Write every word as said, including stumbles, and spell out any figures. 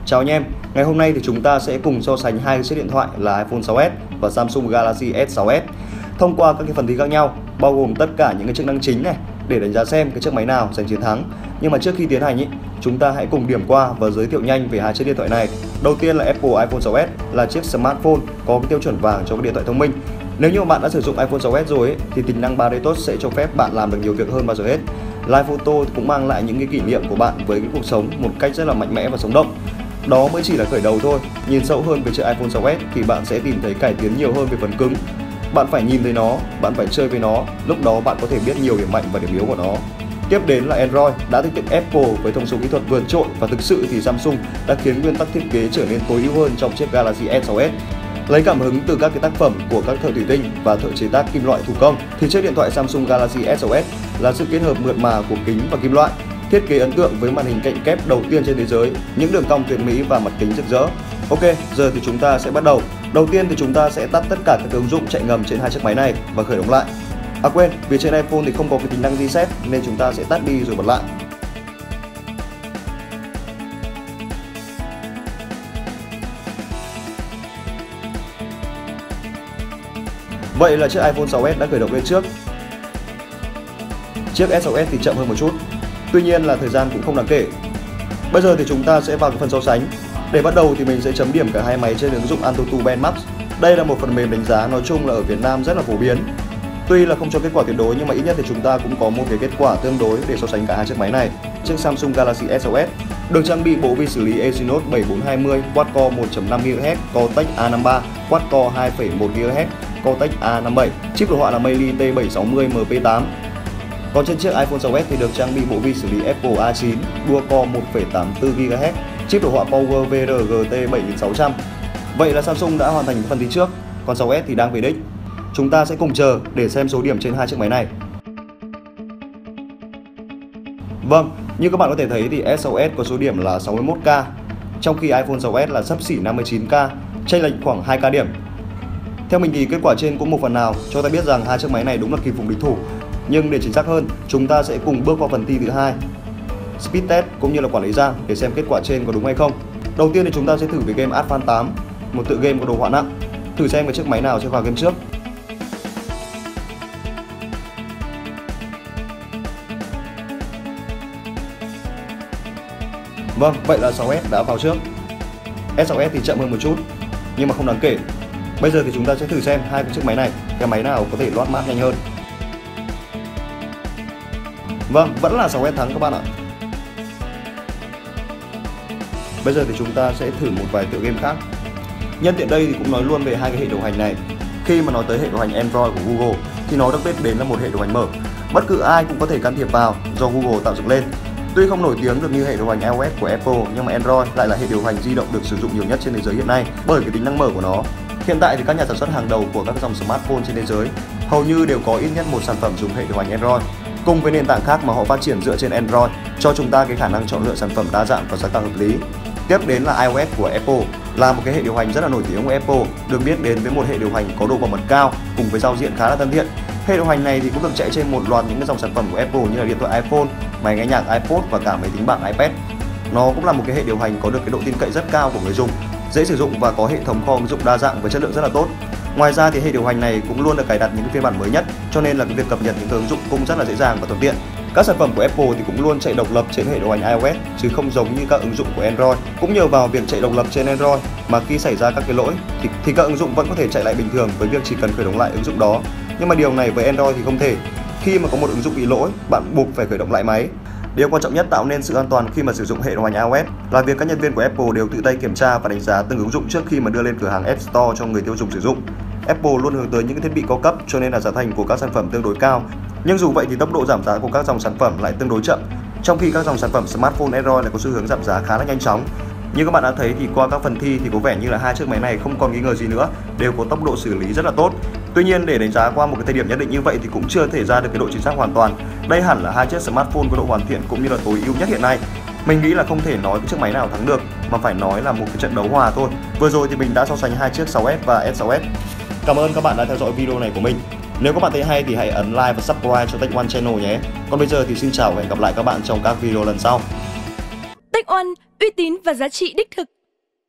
Chào anh em, ngày hôm nay thì chúng ta sẽ cùng so sánh hai chiếc điện thoại là iPhone sáu S và Samsung Galaxy S sáu S thông qua các cái phần thi khác nhau, bao gồm tất cả những cái chức năng chính này để đánh giá xem cái chiếc máy nào giành chiến thắng. Nhưng mà trước khi tiến hành ý, chúng ta hãy cùng điểm qua và giới thiệu nhanh về hai chiếc điện thoại này. Đầu tiên là Apple iPhone sáu S là chiếc smartphone có cái tiêu chuẩn vàng cho cái điện thoại thông minh. Nếu như mà bạn đã sử dụng iPhone sáu S rồi ấy, thì tính năng ba D Touch sẽ cho phép bạn làm được nhiều việc hơn bao giờ hết. Live Photo cũng mang lại những cái kỷ niệm của bạn với cái cuộc sống một cách rất là mạnh mẽ và sống động. Đó mới chỉ là khởi đầu thôi. Nhìn sâu hơn về chiếc iPhone sáu S thì bạn sẽ tìm thấy cải tiến nhiều hơn về phần cứng. Bạn phải nhìn thấy nó, bạn phải chơi với nó, lúc đó bạn có thể biết nhiều điểm mạnh và điểm yếu của nó. Tiếp đến là Android. Đã thích được Apple với thông số kỹ thuật vượt trội và thực sự thì Samsung đã khiến nguyên tắc thiết kế trở nên tối ưu hơn trong chiếc Galaxy S sáu S. Lấy cảm hứng từ các cái tác phẩm của các thợ thủy tinh và thợ chế tác kim loại thủ công thì chiếc điện thoại Samsung Galaxy S sáu S là sự kết hợp mượt mà của kính và kim loại. Thiết kế ấn tượng với màn hình cạnh kép đầu tiên trên thế giới, những đường cong tuyệt mỹ và mặt kính rực rỡ. Ok, giờ thì chúng ta sẽ bắt đầu. Đầu tiên thì chúng ta sẽ tắt tất cả các ứng dụng chạy ngầm trên hai chiếc máy này và khởi động lại. À quên, vì trên iPhone thì không có cái tính năng reset nên chúng ta sẽ tắt đi rồi bật lại. Vậy là chiếc iPhone sáu S đã khởi động lên trước. Chiếc S sáu S thì chậm hơn một chút. Tuy nhiên là thời gian cũng không đáng kể. Bây giờ thì chúng ta sẽ vào cái phần so sánh. Để bắt đầu thì mình sẽ chấm điểm cả hai máy trên ứng dụng AnTuTu Benchmark. Đây là một phần mềm đánh giá nói chung là ở Việt Nam rất là phổ biến. Tuy là không cho kết quả tuyệt đối nhưng mà ít nhất thì chúng ta cũng có một cái kết quả tương đối để so sánh cả hai chiếc máy này. Chiếc Samsung Galaxy S sáu S được trang bị bộ vi xử lý Exynos bảy bốn hai không, quad-core một chấm năm gigahertz, Cortex A năm ba, quad-core hai phẩy một gigahertz, Cortex A năm bảy, chip đồ họa là Mali T bảy sáu không M P tám. Còn trên chiếc iPhone sáu S thì được trang bị bộ vi xử lý Apple A chín, dual-core một phẩy tám tư gigahertz, chip đồ họa Power V R G T bảy nghìn sáu trăm. Vậy là Samsung đã hoàn thành phần thi trước, còn sáu S thì đang về đích. Chúng ta sẽ cùng chờ để xem số điểm trên hai chiếc máy này. Vâng, như các bạn có thể thấy thì S sáu S có số điểm là sáu mươi mốt K, trong khi iPhone sáu S là xấp xỉ năm mươi chín K, chênh lệch khoảng hai K điểm. Theo mình thì kết quả trên cũng một phần nào cho ta biết rằng hai chiếc máy này đúng là kìm phục địch thủ. Nhưng để chính xác hơn, chúng ta sẽ cùng bước qua phần thi thứ hai, speed test cũng như là quản lý RAM để xem kết quả trên có đúng hay không. Đầu tiên thì chúng ta sẽ thử với game Advance tám, một tựa game có đồ họa nặng. Thử xem cái chiếc máy nào sẽ vào game trước. Vâng, vậy là sáu S đã vào trước. S sáu S thì chậm hơn một chút, nhưng mà không đáng kể. Bây giờ thì chúng ta sẽ thử xem hai cái chiếc máy này, cái máy nào có thể loát mát nhanh hơn. Vâng, vẫn là sáu S thắng các bạn ạ. Bây giờ thì chúng ta sẽ thử một vài tựa game khác. Nhân tiện đây thì cũng nói luôn về hai cái hệ điều hành này. Khi mà nói tới hệ điều hành Android của Google thì nó được biết đến là một hệ điều hành mở. Bất cứ ai cũng có thể can thiệp vào do Google tạo dựng lên. Tuy không nổi tiếng được như hệ điều hành iOS của Apple nhưng mà Android lại là hệ điều hành di động được sử dụng nhiều nhất trên thế giới hiện nay bởi cái tính năng mở của nó. Hiện tại thì các nhà sản xuất hàng đầu của các dòng smartphone trên thế giới hầu như đều có ít nhất một sản phẩm dùng hệ điều hành Android. Cùng với nền tảng khác mà họ phát triển dựa trên Android cho chúng ta cái khả năng chọn lựa sản phẩm đa dạng và giá cả hợp lý. Tiếp đến là iOS của Apple, là một cái hệ điều hành rất là nổi tiếng của Apple, được biết đến với một hệ điều hành có độ bảo mật cao cùng với giao diện khá là thân thiện. Hệ điều hành này thì cũng được chạy trên một loạt những cái dòng sản phẩm của Apple như là điện thoại iPhone, máy nghe nhạc iPod và cả máy tính bảng iPad. Nó cũng là một cái hệ điều hành có được cái độ tin cậy rất cao của người dùng, dễ sử dụng và có hệ thống kho ứng dụng đa dạng với chất lượng rất là tốt. Ngoài ra thì hệ điều hành này cũng luôn được cài đặt những cái phiên bản mới nhất, cho nên là cái việc cập nhật những ứng dụng cũng rất là dễ dàng và thuận tiện. Các sản phẩm của Apple thì cũng luôn chạy độc lập trên hệ điều hành iOS chứ không giống như các ứng dụng của Android. Cũng nhờ vào việc chạy độc lập trên Android mà khi xảy ra các cái lỗi thì, thì các ứng dụng vẫn có thể chạy lại bình thường với việc chỉ cần khởi động lại ứng dụng đó. Nhưng mà điều này với Android thì không thể. Khi mà có một ứng dụng bị lỗi, bạn buộc phải khởi động lại máy. Điều quan trọng nhất tạo nên sự an toàn khi mà sử dụng hệ điều hành iOS là việc các nhân viên của Apple đều tự tay kiểm tra và đánh giá từng ứng dụng trước khi mà đưa lên cửa hàng App Store cho người tiêu dùng sử dụng. Apple luôn hướng tới những cái thiết bị cao cấp cho nên là giá thành của các sản phẩm tương đối cao. Nhưng dù vậy thì tốc độ giảm giá của các dòng sản phẩm lại tương đối chậm, trong khi các dòng sản phẩm smartphone Android lại có xu hướng giảm giá khá là nhanh chóng. Như các bạn đã thấy thì qua các phần thi thì có vẻ như là hai chiếc máy này không còn nghi ngờ gì nữa, đều có tốc độ xử lý rất là tốt. Tuy nhiên để đánh giá qua một cái thời điểm nhất định như vậy thì cũng chưa thể ra được cái độ chính xác hoàn toàn. Đây hẳn là hai chiếc smartphone có độ hoàn thiện cũng như là tối ưu nhất hiện nay. Mình nghĩ là không thể nói cái chiếc máy nào thắng được mà phải nói là một cái trận đấu hòa thôi. Vừa rồi thì mình đã so sánh hai chiếc sáu S và S sáu S. Cảm ơn các bạn đã theo dõi video này của mình. Nếu các bạn thấy hay thì hãy ấn like và subscribe cho Tech One Channel nhé. Còn bây giờ thì xin chào và hẹn gặp lại các bạn trong các video lần sau. Tech One, uy tín và giá trị đích thực.